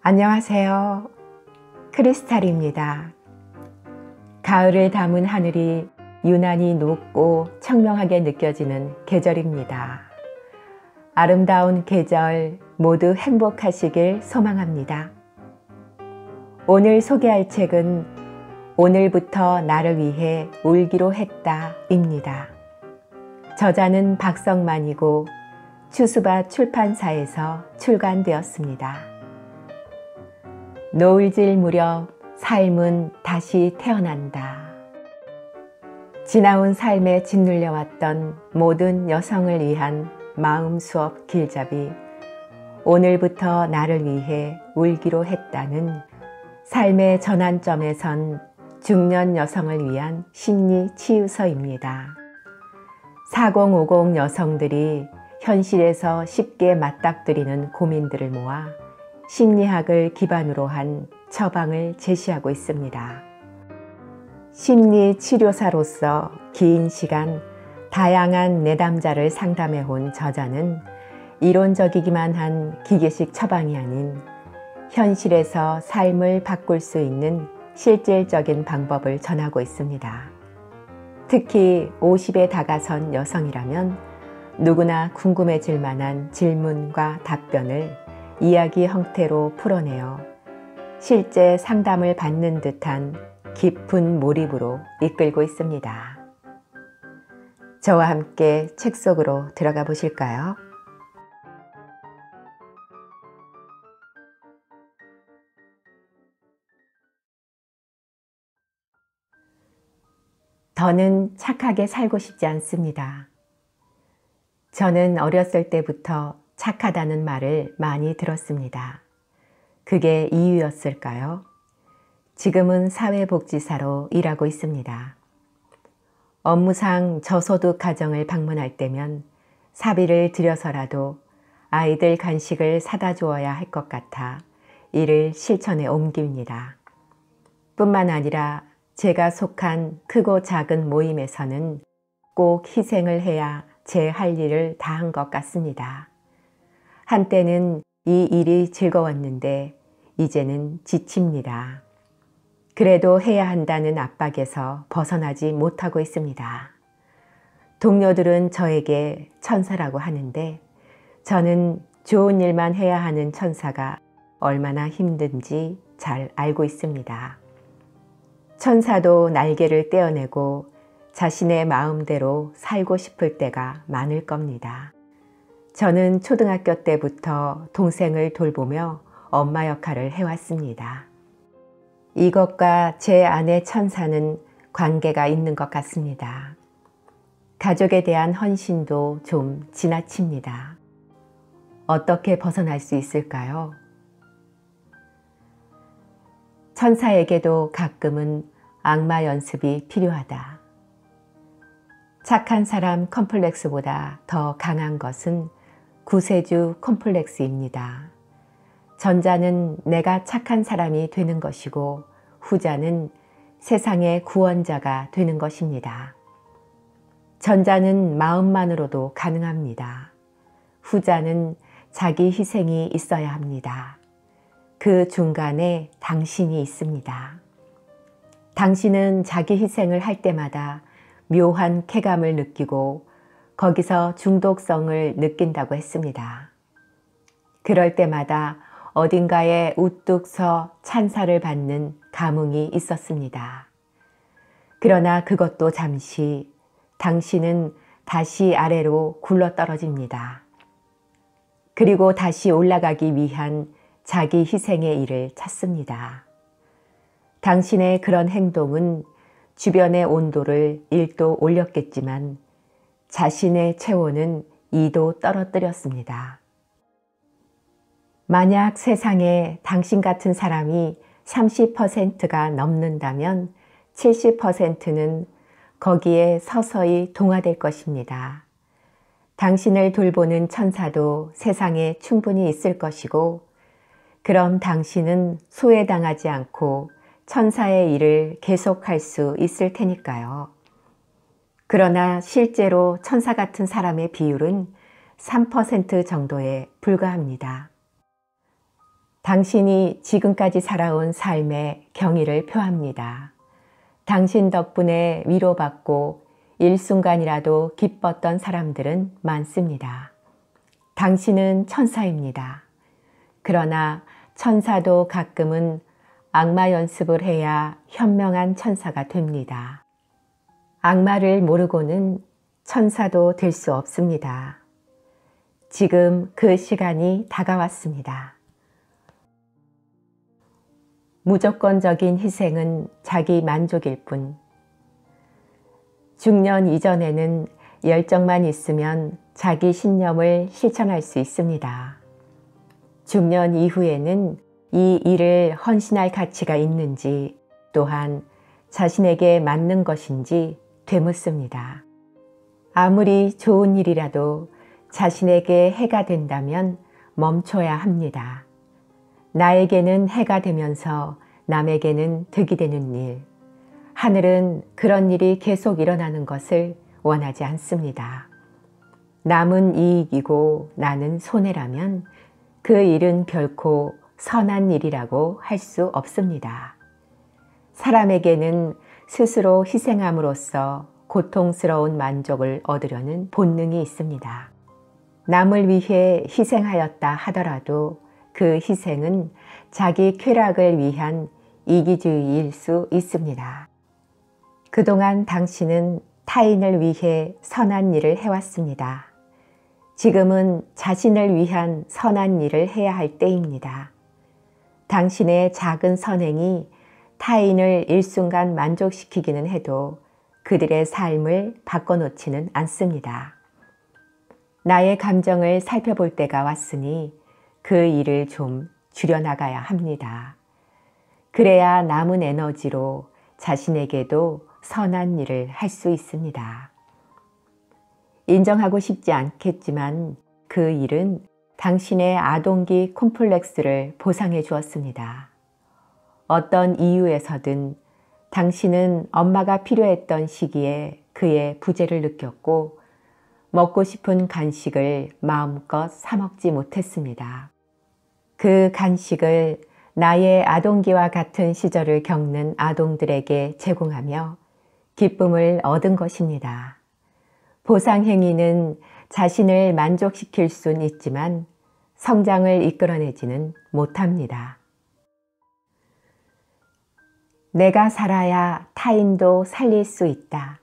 안녕하세요. 크리스탈입니다. 가을을 담은 하늘이 유난히 높고 청명하게 느껴지는 계절입니다. 아름다운 계절 모두 행복하시길 소망합니다. 오늘 소개할 책은 오늘부터 나를 위해 울기로 했다 입니다. 저자는 박성만이고 추수밭 출판사에서 출간되었습니다. 노을질 무렵 삶은 다시 태어난다. 지나온 삶에 짓눌려왔던 모든 여성을 위한 마음 수업 길잡이 오늘부터 나를 위해 울기로 했다는 삶의 전환점에 선 중년 여성을 위한 심리 치유서입니다. 4050 여성들이 현실에서 쉽게 맞닥뜨리는 고민들을 모아 심리학을 기반으로 한 처방을 제시하고 있습니다. 심리 치료사로서 긴 시간 다양한 내담자를 상담해온 저자는 이론적이기만 한 기계식 처방이 아닌 현실에서 삶을 바꿀 수 있는 실질적인 방법을 전하고 있습니다. 특히 50에 다가선 여성이라면 누구나 궁금해질 만한 질문과 답변을 이야기 형태로 풀어내어 실제 상담을 받는 듯한 깊은 몰입으로 이끌고 있습니다. 저와 함께 책 속으로 들어가 보실까요? 더는 착하게 살고 싶지 않습니다. 저는 어렸을 때부터 착하다는 말을 많이 들었습니다. 그게 이유였을까요? 지금은 사회복지사로 일하고 있습니다. 업무상 저소득 가정을 방문할 때면 사비를 들여서라도 아이들 간식을 사다 주어야 할 것 같아 이를 실천에 옮깁니다. 뿐만 아니라 제가 속한 크고 작은 모임에서는 꼭 희생을 해야 제 할 일을 다한 것 같습니다. 한때는 이 일이 즐거웠는데 이제는 지칩니다. 그래도 해야 한다는 압박에서 벗어나지 못하고 있습니다. 동료들은 저에게 천사라고 하는데 저는 좋은 일만 해야 하는 천사가 얼마나 힘든지 잘 알고 있습니다. 천사도 날개를 떼어내고 자신의 마음대로 살고 싶을 때가 많을 겁니다. 저는 초등학교 때부터 동생을 돌보며 엄마 역할을 해왔습니다. 이것과 제 아내 천사는 관계가 있는 것 같습니다. 가족에 대한 헌신도 좀 지나칩니다. 어떻게 벗어날 수 있을까요? 천사에게도 가끔은 악마 연습이 필요하다. 착한 사람 컴플렉스보다 더 강한 것은 구세주 컴플렉스입니다. 전자는 내가 착한 사람이 되는 것이고 후자는 세상의 구원자가 되는 것입니다. 전자는 마음만으로도 가능합니다. 후자는 자기 희생이 있어야 합니다. 그 중간에 당신이 있습니다. 당신은 자기 희생을 할 때마다 묘한 쾌감을 느끼고 거기서 중독성을 느낀다고 했습니다. 그럴 때마다 어딘가에 우뚝 서 찬사를 받는 감흥이 있었습니다. 그러나 그것도 잠시 당신은 다시 아래로 굴러떨어집니다. 그리고 다시 올라가기 위한 자기 희생의 일을 찾습니다. 당신의 그런 행동은 주변의 온도를 1도 올렸겠지만 자신의 체온은 2도 떨어뜨렸습니다. 만약 세상에 당신 같은 사람이 30%가 넘는다면 70%는 거기에 서서히 동화될 것입니다. 당신을 돌보는 천사도 세상에 충분히 있을 것이고 그럼 당신은 소외당하지 않고 천사의 일을 계속할 수 있을 테니까요. 그러나 실제로 천사 같은 사람의 비율은 3% 정도에 불과합니다. 당신이 지금까지 살아온 삶의 경의를 표합니다. 당신 덕분에 위로받고 일순간이라도 기뻤던 사람들은 많습니다. 당신은 천사입니다. 그러나 천사도 가끔은 악마 연습을 해야 현명한 천사가 됩니다. 악마를 모르고는 천사도 될 수 없습니다. 지금 그 시간이 다가왔습니다. 무조건적인 희생은 자기 만족일 뿐. 중년 이전에는 열정만 있으면 자기 신념을 실천할 수 있습니다. 중년 이후에는 이 일을 헌신할 가치가 있는지 또한 자신에게 맞는 것인지 되묻습니다. 아무리 좋은 일이라도 자신에게 해가 된다면 멈춰야 합니다. 나에게는 해가 되면서 남에게는 득이 되는 일, 하늘은 그런 일이 계속 일어나는 것을 원하지 않습니다. 남은 이익이고 나는 손해라면 그 일은 결코 선한 일이라고 할 수 없습니다. 사람에게는 스스로 희생함으로써 고통스러운 만족을 얻으려는 본능이 있습니다. 남을 위해 희생하였다 하더라도 그 희생은 자기 쾌락을 위한 이기주의일 수 있습니다. 그동안 당신은 타인을 위해 선한 일을 해왔습니다. 지금은 자신을 위한 선한 일을 해야 할 때입니다. 당신의 작은 선행이 타인을 일순간 만족시키기는 해도 그들의 삶을 바꿔놓지는 않습니다. 나의 감정을 살펴볼 때가 왔으니 그 일을 좀 줄여나가야 합니다. 그래야 남은 에너지로 자신에게도 선한 일을 할 수 있습니다. 인정하고 싶지 않겠지만 그 일은 당신의 아동기 콤플렉스를 보상해 주었습니다. 어떤 이유에서든 당신은 엄마가 필요했던 시기에 그의 부재를 느꼈고 먹고 싶은 간식을 마음껏 사 먹지 못했습니다. 그 간식을 나의 아동기와 같은 시절을 겪는 아동들에게 제공하며 기쁨을 얻은 것입니다. 보상행위는 자신을 만족시킬 수는 있지만 성장을 이끌어내지는 못합니다. 내가 살아야 타인도 살릴 수 있다.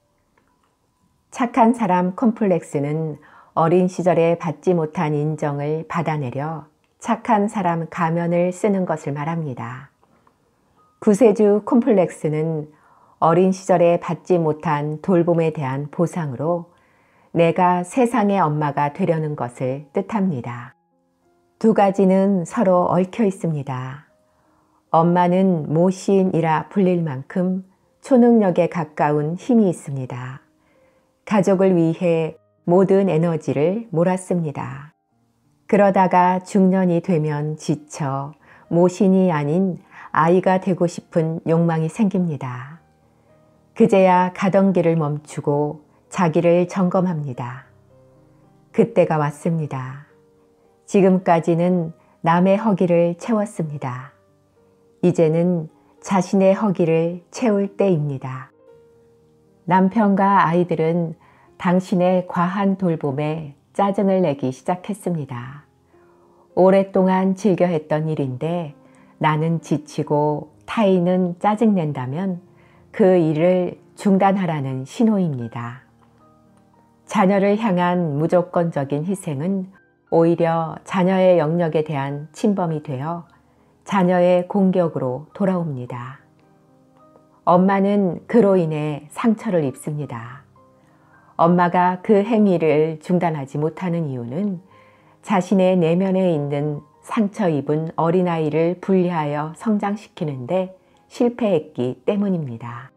착한 사람 콤플렉스는 어린 시절에 받지 못한 인정을 받아내려 착한 사람 가면을 쓰는 것을 말합니다. 구세주 콤플렉스는 어린 시절에 받지 못한 돌봄에 대한 보상으로 내가 세상의 엄마가 되려는 것을 뜻합니다. 두 가지는 서로 얽혀 있습니다. 엄마는 모시인이라 불릴 만큼 초능력에 가까운 힘이 있습니다. 가족을 위해 모든 에너지를 몰았습니다. 그러다가 중년이 되면 지쳐 모신이 아닌 아이가 되고 싶은 욕망이 생깁니다. 그제야 가던 길을 멈추고 자기를 점검합니다. 그때가 왔습니다. 지금까지는 남의 허기를 채웠습니다. 이제는 자신의 허기를 채울 때입니다. 남편과 아이들은 당신의 과한 돌봄에 짜증을 내기 시작했습니다. 오랫동안 즐겨 했던 일인데 나는 지치고 타인은 짜증낸다면 그 일을 중단하라는 신호입니다. 자녀를 향한 무조건적인 희생은 오히려 자녀의 영역에 대한 침범이 되어 자녀의 공격으로 돌아옵니다. 엄마는 그로 인해 상처를 입습니다. 엄마가 그 행위를 중단하지 못하는 이유는 자신의 내면에 있는 상처 입은 어린아이를 분리하여 성장시키는데 실패했기 때문입니다.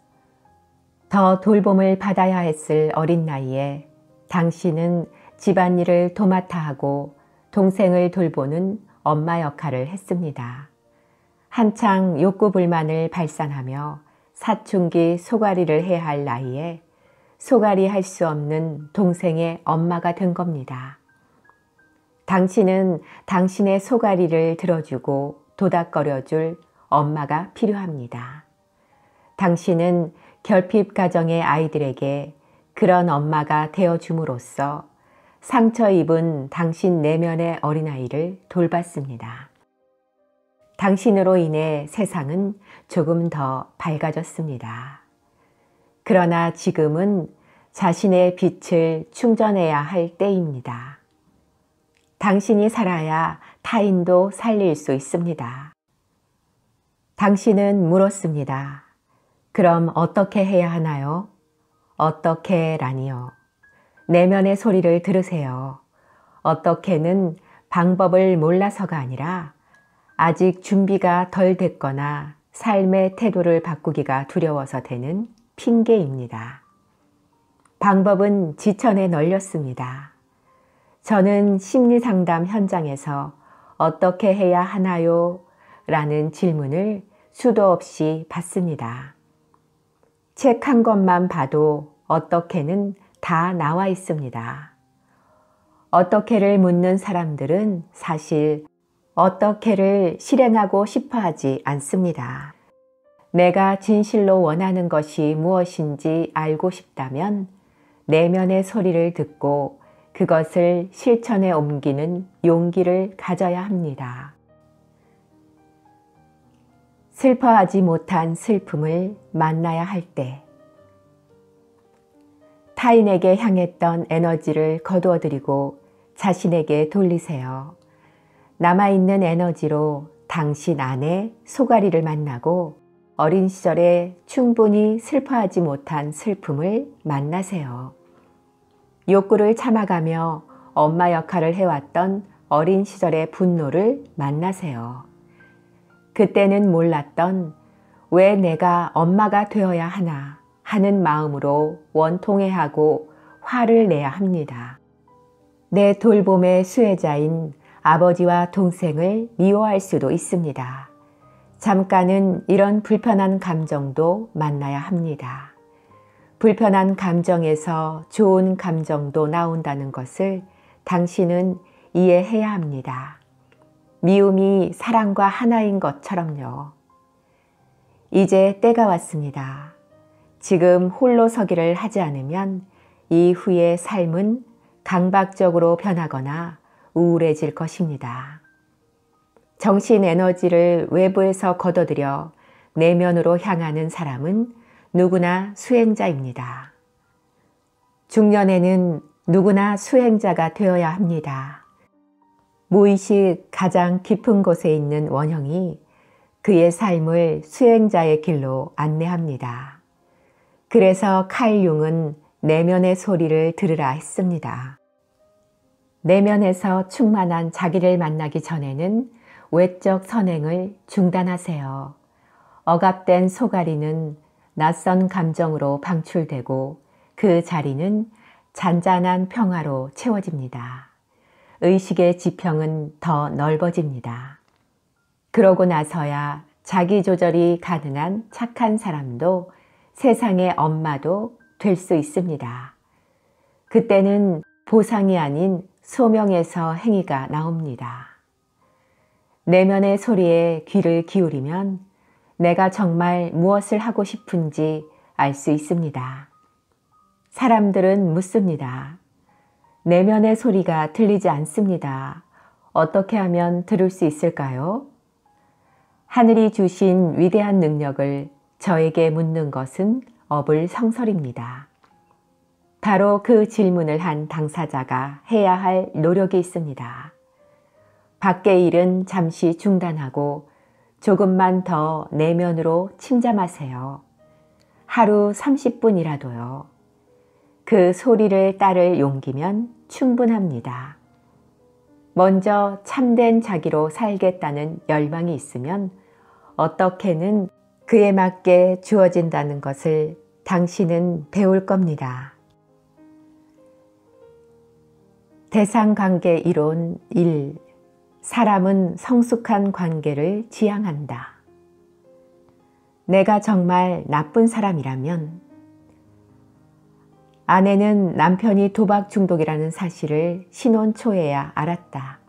더 돌봄을 받아야 했을 어린 나이에 당신은 집안일을 도맡아 하고 동생을 돌보는 엄마 역할을 했습니다. 한창 욕구불만을 발산하며 사춘기 소갈이를 해야 할 나이에 소갈이 할 수 없는 동생의 엄마가 된 겁니다. 당신은 당신의 소가리를 들어주고 도닥거려줄 엄마가 필요합니다. 당신은 결핍 가정의 아이들에게 그런 엄마가 되어줌으로써 상처 입은 당신 내면의 어린아이를 돌봤습니다. 당신으로 인해 세상은 조금 더 밝아졌습니다. 그러나 지금은 자신의 빛을 충전해야 할 때입니다. 당신이 살아야 타인도 살릴 수 있습니다. 당신은 물었습니다. 그럼 어떻게 해야 하나요? 어떻게라니요. 내면의 소리를 들으세요. 어떻게는 방법을 몰라서가 아니라 아직 준비가 덜 됐거나 삶의 태도를 바꾸기가 두려워서 되는 핑계입니다. 방법은 지천에 널렸습니다. 저는 심리상담 현장에서 어떻게 해야 하나요? 라는 질문을 수도 없이 받습니다. 책 한 권만 봐도 어떻게는 다 나와 있습니다. 어떻게를 묻는 사람들은 사실 어떻게를 실행하고 싶어 하지 않습니다. 내가 진실로 원하는 것이 무엇인지 알고 싶다면 내면의 소리를 듣고 그것을 실천에 옮기는 용기를 가져야 합니다. 슬퍼하지 못한 슬픔을 만나야 할 때, 타인에게 향했던 에너지를 거두어들이고 자신에게 돌리세요. 남아있는 에너지로 당신 안에 소가리를 만나고 어린 시절에 충분히 슬퍼하지 못한 슬픔을 만나세요. 욕구를 참아가며 엄마 역할을 해왔던 어린 시절의 분노를 만나세요. 그때는 몰랐던 왜 내가 엄마가 되어야 하나 하는 마음으로 원통해하고 화를 내야 합니다. 내 돌봄의 수혜자인 아버지와 동생을 미워할 수도 있습니다. 잠깐은 이런 불편한 감정도 만나야 합니다. 불편한 감정에서 좋은 감정도 나온다는 것을 당신은 이해해야 합니다. 미움이 사랑과 하나인 것처럼요. 이제 때가 왔습니다. 지금 홀로 서기를 하지 않으면 이후의 삶은 강박적으로 변하거나 우울해질 것입니다. 정신 에너지를 외부에서 걷어들여 내면으로 향하는 사람은 누구나 수행자입니다. 중년에는 누구나 수행자가 되어야 합니다. 무의식 가장 깊은 곳에 있는 원형이 그의 삶을 수행자의 길로 안내합니다. 그래서 칼 융은 내면의 소리를 들으라 했습니다. 내면에서 충만한 자기를 만나기 전에는 외적 선행을 중단하세요. 억압된 소가리는 낯선 감정으로 방출되고 그 자리는 잔잔한 평화로 채워집니다. 의식의 지평은 더 넓어집니다. 그러고 나서야 자기 조절이 가능한 착한 사람도 세상의 엄마도 될 수 있습니다. 그때는 보상이 아닌 소명에서 행위가 나옵니다. 내면의 소리에 귀를 기울이면 내가 정말 무엇을 하고 싶은지 알 수 있습니다. 사람들은 묻습니다. 내면의 소리가 들리지 않습니다. 어떻게 하면 들을 수 있을까요? 하늘이 주신 위대한 능력을 저에게 묻는 것은 어불성설입니다. 바로 그 질문을 한 당사자가 해야 할 노력이 있습니다. 밖의 일은 잠시 중단하고 조금만 더 내면으로 침잠하세요. 하루 30분이라도요. 그 소리를 따를 용기면 충분합니다. 먼저 참된 자기로 살겠다는 열망이 있으면 어떻게는 그에 맞게 주어진다는 것을 당신은 배울 겁니다. 대상관계 이론 1. 사람은 성숙한 관계를 지향한다. 내가 정말 나쁜 사람이라면 아내는 남편이 도박 중독이라는 사실을 신혼 초에야 알았다.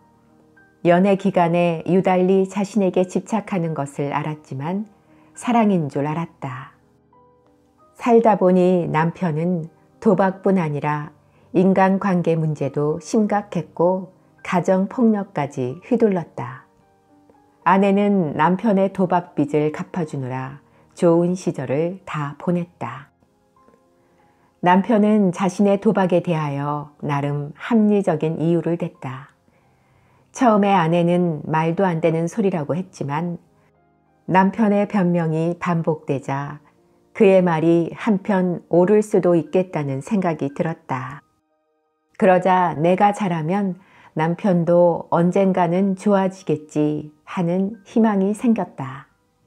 연애 기간에 유달리 자신에게 집착하는 것을 알았지만 사랑인 줄 알았다. 살다 보니 남편은 도박뿐 아니라 인간관계 문제도 심각했고 가정폭력까지 휘둘렀다. 아내는 남편의 도박빚을 갚아주느라 좋은 시절을 다 보냈다. 남편은 자신의 도박에 대하여 나름 합리적인 이유를 댔다. 처음에 아내는 말도 안 되는 소리라고 했지만 남편의 변명이 반복되자 그의 말이 한편 옳을 수도 있겠다는 생각이 들었다. 그러자 내가 잘하면 남편도 언젠가는 좋아지겠지 하는 희망이 생겼다.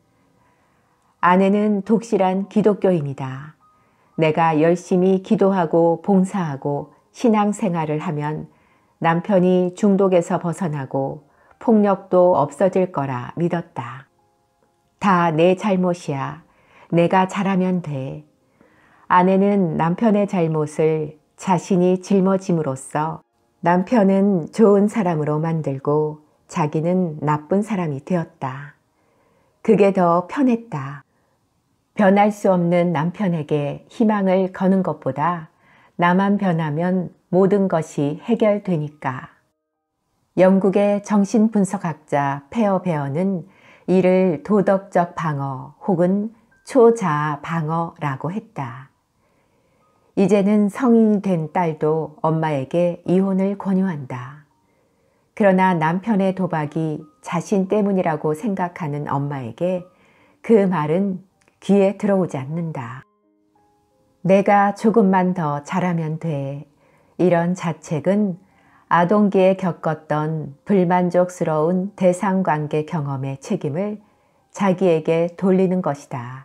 아내는 독실한 기독교인이다. 내가 열심히 기도하고 봉사하고 신앙생활을 하면 남편이 중독에서 벗어나고 폭력도 없어질 거라 믿었다. 다 내 잘못이야. 내가 잘하면 돼. 아내는 남편의 잘못을 자신이 짊어짐으로써 남편은 좋은 사람으로 만들고 자기는 나쁜 사람이 되었다. 그게 더 편했다. 변할 수 없는 남편에게 희망을 거는 것보다 나만 변하면 모든 것이 해결되니까. 영국의 정신분석학자 페어 베어는 이를 도덕적 방어 혹은 초자아 방어라고 했다. 이제는 성인이 된 딸도 엄마에게 이혼을 권유한다. 그러나 남편의 도박이 자신 때문이라고 생각하는 엄마에게 그 말은 귀에 들어오지 않는다. 내가 조금만 더 잘하면 돼. 이런 자책은 아동기에 겪었던 불만족스러운 대상관계 경험의 책임을 자기에게 돌리는 것이다.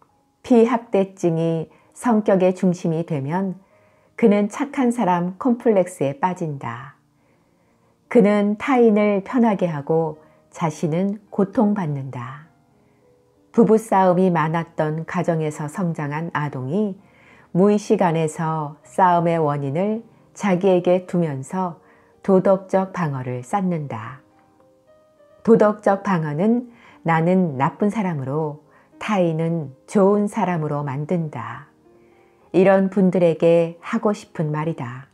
피학대증이 성격의 중심이 되면 그는 착한 사람 콤플렉스에 빠진다. 그는 타인을 편하게 하고 자신은 고통받는다. 부부싸움이 많았던 가정에서 성장한 아동이 무의식 안에서 싸움의 원인을 자기에게 두면서 도덕적 방어를 쌓는다. 도덕적 방어는 나는 나쁜 사람으로 타인은 좋은 사람으로 만든다. 이런 분들에게 하고 싶은 말이다.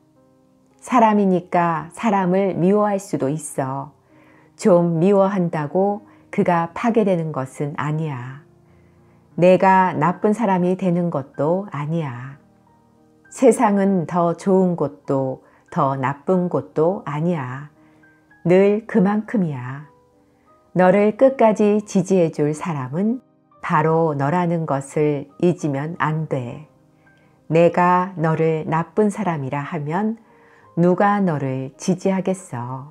사람이니까 사람을 미워할 수도 있어. 좀 미워한다고 그가 파괴되는 것은 아니야. 내가 나쁜 사람이 되는 것도 아니야. 세상은 더 좋은 곳도 더 나쁜 곳도 아니야. 늘 그만큼이야. 너를 끝까지 지지해 줄 사람은 바로 너라는 것을 잊으면 안 돼. 내가 너를 나쁜 사람이라 하면 누가 너를 지지하겠어.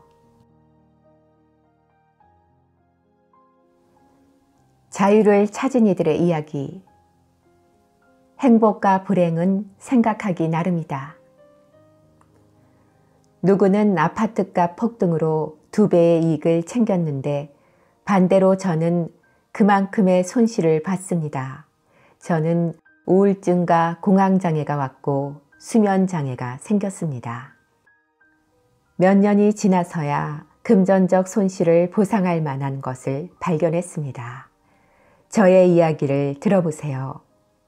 자유를 찾은 이들의 이야기. 행복과 불행은 생각하기 나름이다. 누구는 아파트값 폭등으로 2배의 이익을 챙겼는데 반대로 저는 그만큼의 손실을 봤습니다. 저는 우울증과 공황장애가 왔고 수면장애가 생겼습니다. 몇 년이 지나서야 금전적 손실을 보상할 만한 것을 발견했습니다. 저의 이야기를 들어보세요.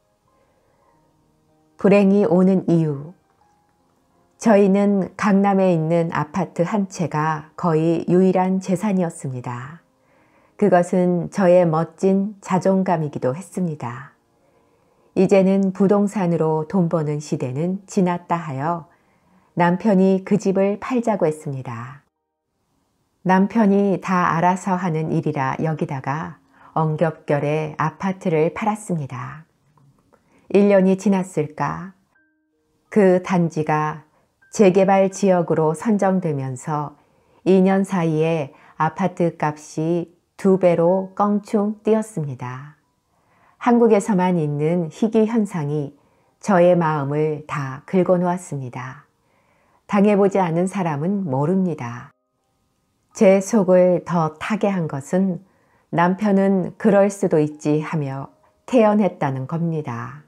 불행이 오는 이유. 저희는 강남에 있는 아파트 한 채가 거의 유일한 재산이었습니다. 그것은 저의 멋진 자존감이기도 했습니다. 이제는 부동산으로 돈 버는 시대는 지났다 하여 남편이 그 집을 팔자고 했습니다. 남편이 다 알아서 하는 일이라 여기다가 엉겹결에 아파트를 팔았습니다. 1년이 지났을까? 그 단지가 재개발 지역으로 선정되면서 2년 사이에 아파트 값이 2배로 껑충 뛰었습니다. 한국에서만 있는 희귀 현상이 저의 마음을 다 긁어놓았습니다. 당해보지 않은 사람은 모릅니다. 제 속을 더 타게 한 것은 남편은 그럴 수도 있지 하며 태연했다는 겁니다.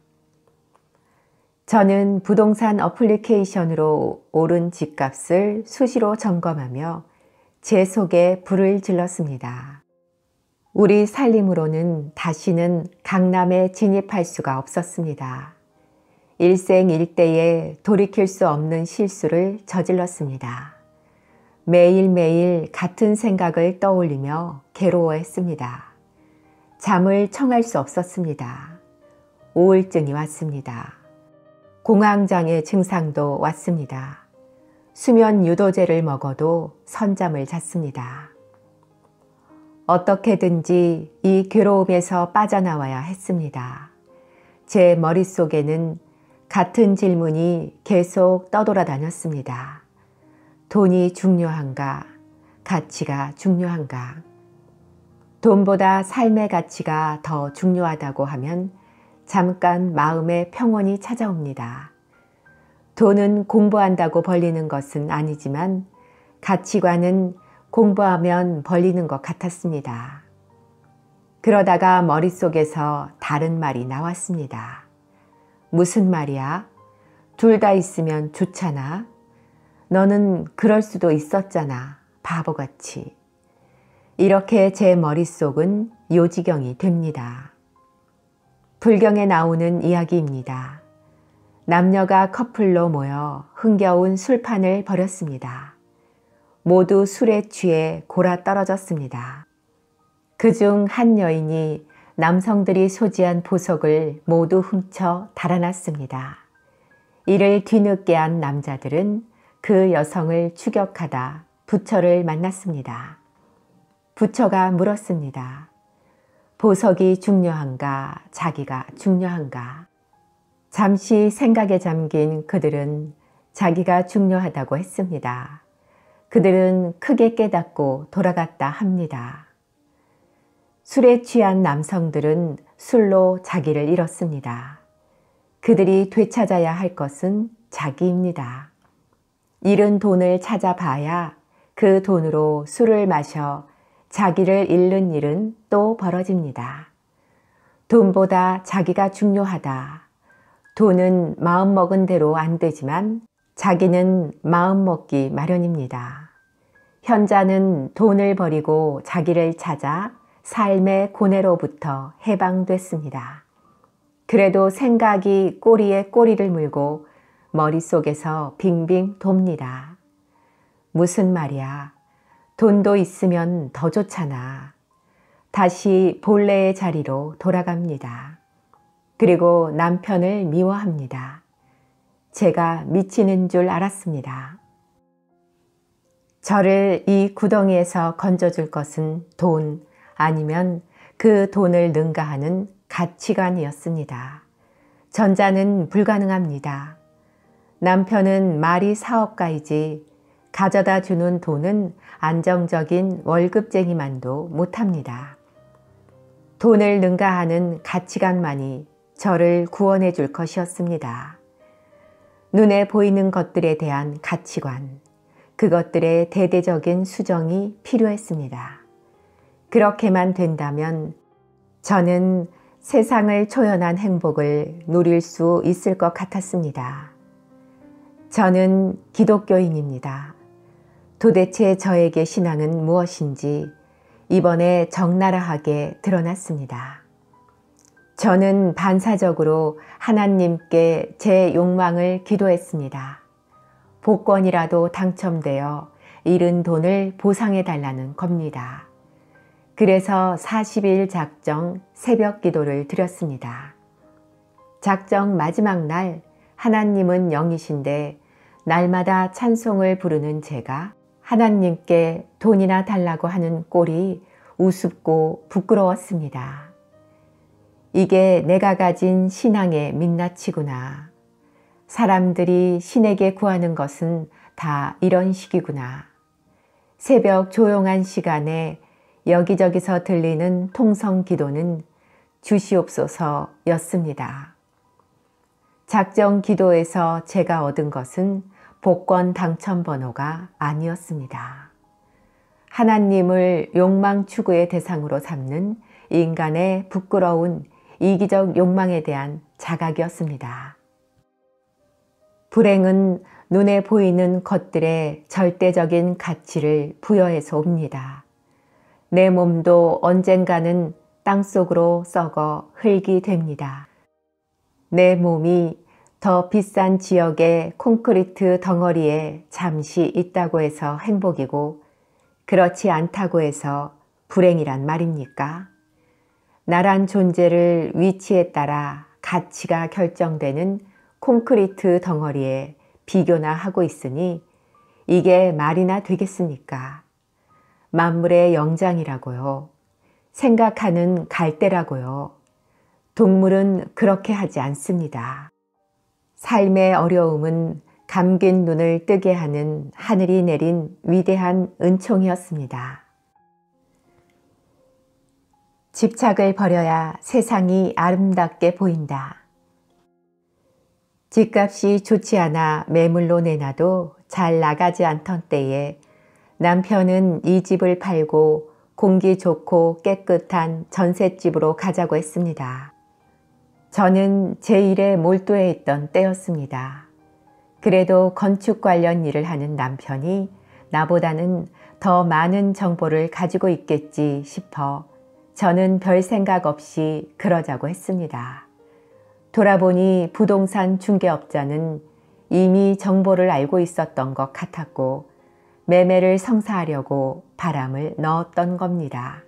저는 부동산 어플리케이션으로 오른 집값을 수시로 점검하며 제 속에 불을 질렀습니다. 우리 살림으로는 다시는 강남에 진입할 수가 없었습니다. 일생일대에 돌이킬 수 없는 실수를 저질렀습니다. 매일매일 같은 생각을 떠올리며 괴로워했습니다. 잠을 청할 수 없었습니다. 우울증이 왔습니다. 공황장애 증상도 왔습니다. 수면 유도제를 먹어도 선잠을 잤습니다. 어떻게든지 이 괴로움에서 빠져나와야 했습니다. 제 머릿속에는 같은 질문이 계속 떠돌아다녔습니다. 돈이 중요한가? 가치가 중요한가? 돈보다 삶의 가치가 더 중요하다고 하면 잠깐 마음의 평온이 찾아옵니다. 돈은 공부한다고 벌리는 것은 아니지만 가치관은 공부하면 벌리는 것 같았습니다. 그러다가 머릿속에서 다른 말이 나왔습니다. 무슨 말이야? 둘 다 있으면 좋잖아. 너는 그럴 수도 있었잖아. 바보같이. 이렇게 제 머릿속은 요지경이 됩니다. 불경에 나오는 이야기입니다. 남녀가 커플로 모여 흥겨운 술판을 벌였습니다. 모두 술에 취해 골아 떨어졌습니다. 그중 한 여인이 남성들이 소지한 보석을 모두 훔쳐 달아났습니다. 이를 뒤늦게 한 남자들은 그 여성을 추격하다 부처를 만났습니다. 부처가 물었습니다. 보석이 중요한가, 자기가 중요한가? 잠시 생각에 잠긴 그들은 자기가 중요하다고 했습니다. 그들은 크게 깨닫고 돌아갔다 합니다. 술에 취한 남성들은 술로 자기를 잃었습니다. 그들이 되찾아야 할 것은 자기입니다. 잃은 돈을 찾아봐야 그 돈으로 술을 마셔 자기를 잃는 일은 또 벌어집니다. 돈보다 자기가 중요하다. 돈은 마음먹은 대로 안 되지만 자기는 마음먹기 마련입니다. 현자는 돈을 버리고 자기를 찾아 삶의 고뇌로부터 해방됐습니다. 그래도 생각이 꼬리에 꼬리를 물고 머릿속에서 빙빙 돕니다. 무슨 말이야? 돈도 있으면 더 좋잖아. 다시 본래의 자리로 돌아갑니다. 그리고 남편을 미워합니다. 제가 미치는 줄 알았습니다. 저를 이 구덩이에서 건져줄 것은 돈 아니면 그 돈을 능가하는 가치관이었습니다. 전자는 불가능합니다. 남편은 말이 사업가이지 가져다 주는 돈은 안정적인 월급쟁이만도 못합니다. 돈을 능가하는 가치관만이 저를 구원해 줄 것이었습니다. 눈에 보이는 것들에 대한 가치관, 그것들의 대대적인 수정이 필요했습니다. 그렇게만 된다면 저는 세상을 초연한 행복을 누릴 수 있을 것 같았습니다. 저는 기독교인입니다. 도대체 저에게 신앙은 무엇인지 이번에 적나라하게 드러났습니다. 저는 반사적으로 하나님께 제 욕망을 기도했습니다. 복권이라도 당첨되어 잃은 돈을 보상해 달라는 겁니다. 그래서 40일 작정 새벽 기도를 드렸습니다. 작정 마지막 날 하나님은 영이신데 날마다 찬송을 부르는 제가 하나님께 돈이나 달라고 하는 꼴이 우습고 부끄러웠습니다. 이게 내가 가진 신앙의 민낯이구나. 사람들이 신에게 구하는 것은 다 이런 식이구나. 새벽 조용한 시간에 여기저기서 들리는 통성 기도는 주시옵소서였습니다. 작정 기도에서 제가 얻은 것은 복권 당첨 번호가 아니었습니다. 하나님을 욕망 추구의 대상으로 삼는 인간의 부끄러운 이기적 욕망에 대한 자각이었습니다. 불행은 눈에 보이는 것들의 절대적인 가치를 부여해서 옵니다. 내 몸도 언젠가는 땅속으로 썩어 흙이 됩니다. 내 몸이 더 비싼 지역의 콘크리트 덩어리에 잠시 있다고 해서 행복이고 그렇지 않다고 해서 불행이란 말입니까? 나란 존재를 위치에 따라 가치가 결정되는 콘크리트 덩어리에 비교나 하고 있으니 이게 말이나 되겠습니까? 만물의 영장이라고요. 생각하는 갈대라고요. 동물은 그렇게 하지 않습니다. 삶의 어려움은 감긴 눈을 뜨게 하는 하늘이 내린 위대한 은총이었습니다. 집착을 버려야 세상이 아름답게 보인다. 집값이 좋지 않아 매물로 내놔도 잘 나가지 않던 때에 남편은 이 집을 팔고 공기 좋고 깨끗한 전셋집으로 가자고 했습니다. 저는 제 일에 몰두해 있던 때였습니다. 그래도 건축 관련 일을 하는 남편이 나보다는 더 많은 정보를 가지고 있겠지 싶어 저는 별 생각 없이 그러자고 했습니다. 돌아보니 부동산 중개업자는 이미 정보를 알고 있었던 것 같았고 매매를 성사하려고 바람을 넣었던 겁니다.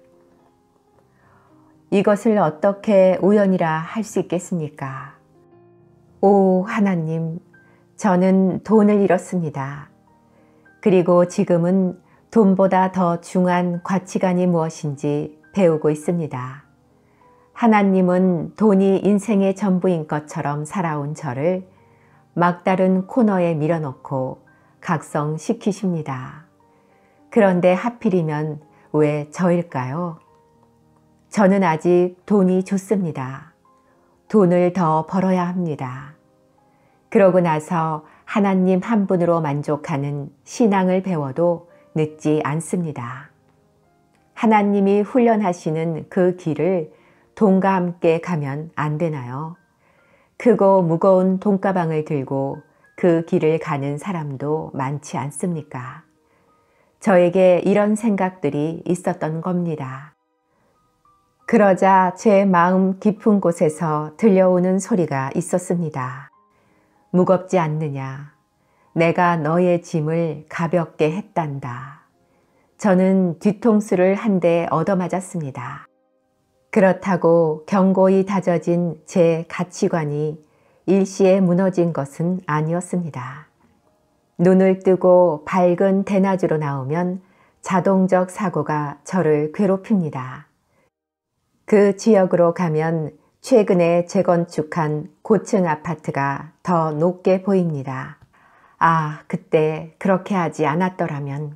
이것을 어떻게 우연이라 할 수 있겠습니까? 오 하나님, 저는 돈을 잃었습니다. 그리고 지금은 돈보다 더 중요한 가치관이 무엇인지 배우고 있습니다. 하나님은 돈이 인생의 전부인 것처럼 살아온 저를 막다른 코너에 밀어넣고 각성시키십니다. 그런데 하필이면 왜 저일까요? 저는 아직 돈이 좋습니다. 돈을 더 벌어야 합니다. 그러고 나서 하나님 한 분으로 만족하는 신앙을 배워도 늦지 않습니다. 하나님이 훈련하시는 그 길을 돈과 함께 가면 안 되나요? 크고 무거운 돈가방을 들고 그 길을 가는 사람도 많지 않습니까? 저에게 이런 생각들이 있었던 겁니다. 그러자 제 마음 깊은 곳에서 들려오는 소리가 있었습니다. 무겁지 않느냐? 내가 너의 짐을 가볍게 했단다. 저는 뒤통수를 한 대 얻어맞았습니다. 그렇다고 견고히 다져진 제 가치관이 일시에 무너진 것은 아니었습니다. 눈을 뜨고 밝은 대낮으로 나오면 자동적 사고가 저를 괴롭힙니다. 그 지역으로 가면 최근에 재건축한 고층 아파트가 더 높게 보입니다. 아, 그때 그렇게 하지 않았더라면.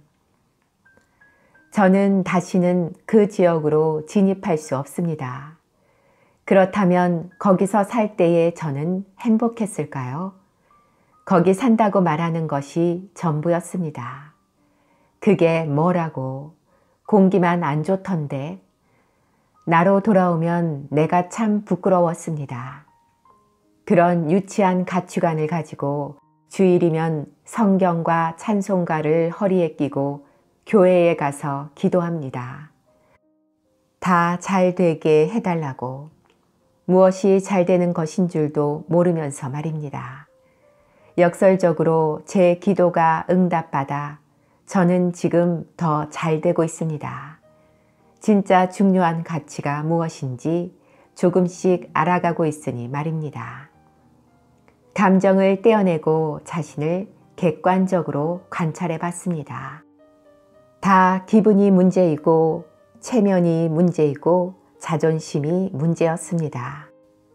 저는 다시는 그 지역으로 진입할 수 없습니다. 그렇다면 거기서 살 때의 저는 행복했을까요? 거기 산다고 말하는 것이 전부였습니다. 그게 뭐라고? 공기만 안 좋던데. 나로 돌아오면 내가 참 부끄러웠습니다. 그런 유치한 가치관을 가지고 주일이면 성경과 찬송가를 허리에 끼고 교회에 가서 기도합니다. 다 잘 되게 해달라고. 무엇이 잘 되는 것인 줄도 모르면서 말입니다. 역설적으로 제 기도가 응답받아 저는 지금 더 잘 되고 있습니다. 진짜 중요한 가치가 무엇인지 조금씩 알아가고 있으니 말입니다. 감정을 떼어내고 자신을 객관적으로 관찰해 봤습니다. 다 기분이 문제이고 체면이 문제이고 자존심이 문제였습니다.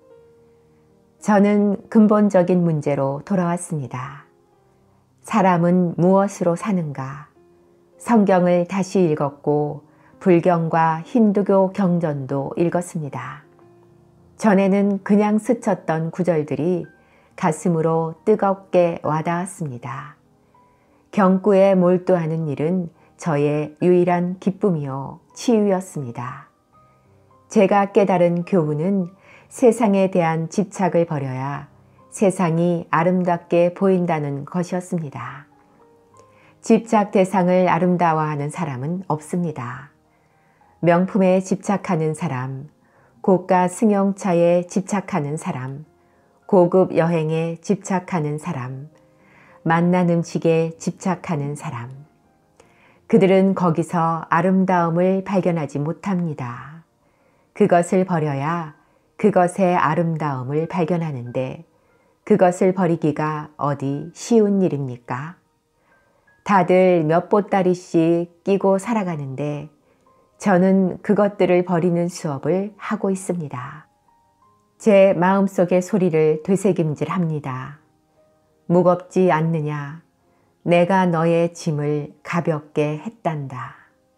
저는 근본적인 문제로 돌아왔습니다. 사람은 무엇으로 사는가? 성경을 다시 읽었고 불경과 힌두교 경전도 읽었습니다. 전에는 그냥 스쳤던 구절들이 가슴으로 뜨겁게 와닿았습니다. 경구에 몰두하는 일은 저의 유일한 기쁨이요 치유였습니다. 제가 깨달은 교훈은 세상에 대한 집착을 버려야 세상이 아름답게 보인다는 것이었습니다. 집착 대상을 아름다워하는 사람은 없습니다. 명품에 집착하는 사람, 고가 승용차에 집착하는 사람, 고급 여행에 집착하는 사람, 맛난 음식에 집착하는 사람. 그들은 거기서 아름다움을 발견하지 못합니다. 그것을 버려야 그것의 아름다움을 발견하는데 그것을 버리기가 어디 쉬운 일입니까? 다들 몇 보따리씩 끼고 살아가는데 저는 그것들을 버리는 수업을 하고 있습니다. 제 마음속의 소리를 되새김질합니다. 무겁지 않느냐? 내가 너의 짐을 가볍게 했단다.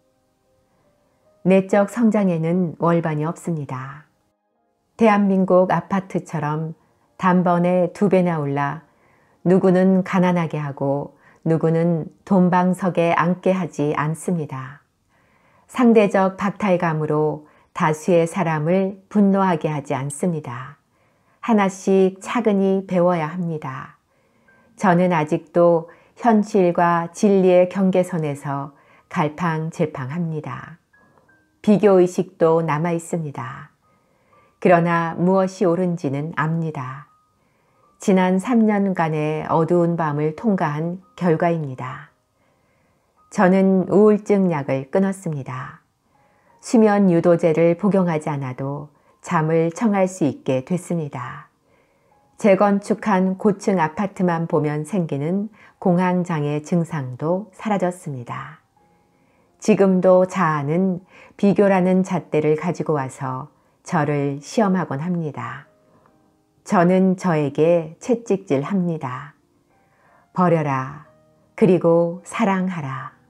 내적 성장에는 월반이 없습니다. 대한민국 아파트처럼 단번에 2배나 올라 누구는 가난하게 하고 누구는 돈방석에 앉게 하지 않습니다. 상대적 박탈감으로 다수의 사람을 분노하게 하지 않습니다. 하나씩 차근히 배워야 합니다. 저는 아직도 현실과 진리의 경계선에서 갈팡질팡합니다. 비교의식도 남아 있습니다. 그러나 무엇이 옳은지는 압니다. 지난 3년간의 어두운 밤을 통과한 결과입니다. 저는 우울증 약을 끊었습니다. 수면 유도제를 복용하지 않아도 잠을 청할 수 있게 됐습니다. 재건축한 고층 아파트만 보면 생기는 공황장애 증상도 사라졌습니다. 지금도 자아는 비교라는 잣대를 가지고 와서 저를 시험하곤 합니다. 저는 저에게 채찍질합니다. 버려라. 그리고 사랑하라.